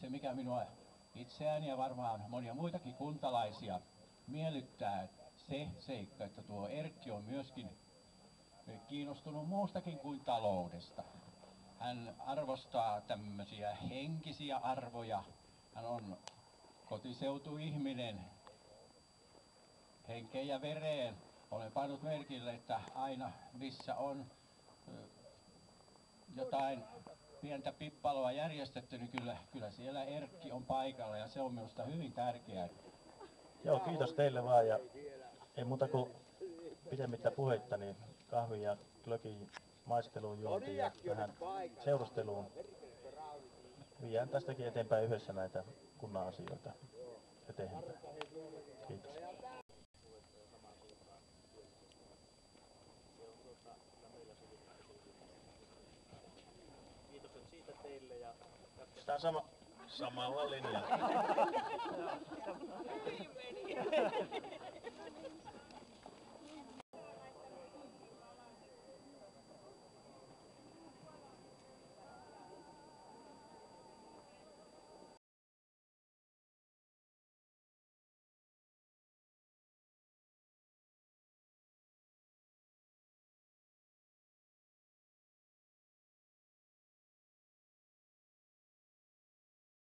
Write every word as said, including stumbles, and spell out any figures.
se mikä minua itseäni ja varmaan monia muitakin kuntalaisia miellyttää, se seikka, että tuo Erkki on myöskin kiinnostunut muustakin kuin taloudesta. Hän arvostaa tämmöisiä henkisiä arvoja. Hän on kotiseutuihminen henkeen ja vereen. Olen pannut merkille, että aina missä on jotain pientä pippaloa järjestetty, niin kyllä, kyllä siellä Erkki on paikalla ja se on minusta hyvin tärkeää. Joo, kiitos teille vaan ja ei muuta kuin pidemmittä puheitta, niin kahvin ja glögin maisteluun juontiin ja vähän seurusteluun. Viedään tästäkin eteenpäin yhdessä näitä kunnan asioita eteenpäin. Kiitos. Kiitokset siitä teille ja jatketaan sama, samalla linjalla.